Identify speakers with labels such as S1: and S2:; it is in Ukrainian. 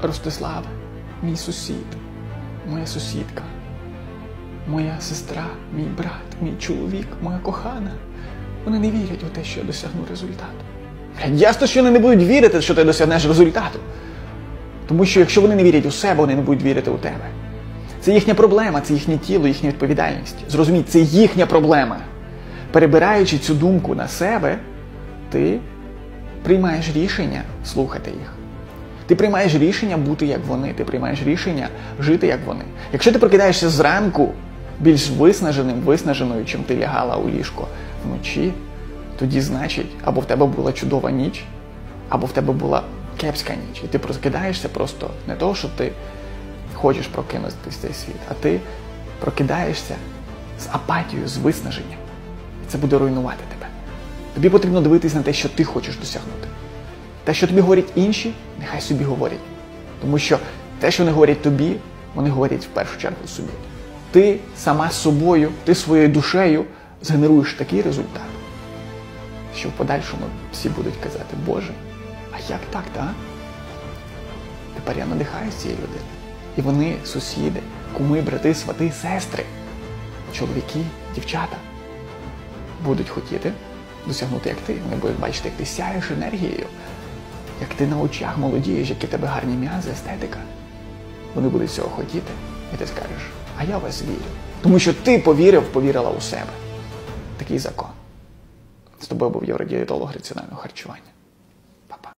S1: Ростислав, мій сусід, моя сусідка, моя сестра, мій брат, мій чоловік, моя кохана, вони не вірять у те, що я досягну результату. Ясно, що вони не будуть вірити, що ти досягнеш результату. Тому що якщо вони не вірять у себе, вони не будуть вірити у тебе. Це їхня проблема, це їхнє тіло, їхня відповідальність. Зрозуміть, це їхня проблема. Перебираючи цю думку на себе, ти приймаєш рішення слухати їх. Ти приймаєш рішення бути як вони, ти приймаєш рішення жити як вони. Якщо ти прокидаєшся зранку більш виснаженою, чим ти лягала у ліжко вночі, тоді значить, або в тебе була чудова ніч, або в тебе була кепська ніч. І ти прокидаєшся просто не того, що ти хочеш прокинутися в цей світ, а ти прокидаєшся з апатією, з виснаженням. І це буде руйнувати тебе. Тобі потрібно дивитись на те, що ти хочеш досягнути. Те, що тобі говорять інші, нехай собі говорять. Тому що те, що вони говорять тобі, вони говорять в першу чергу собі. Ти сама з собою, ти своєю душею згенеруєш такий результат, що в подальшому всі будуть казати: Боже, а як так, так? Тепер я надихаюсь цієї людини. І вони, сусіди, куми, брати, свати, сестри, чоловіки, дівчата, будуть хотіти досягнути, як ти. Вони будуть бачити, як ти сяєш енергією, як ти на очах молодієш, які в тебе гарні м'язи, естетика. Вони будуть цього хотіти, і ти скажеш: а я в вас вірю. Тому що ти повірила у себе. Такий закон. З тобою був євродієтолог раціонального харчування.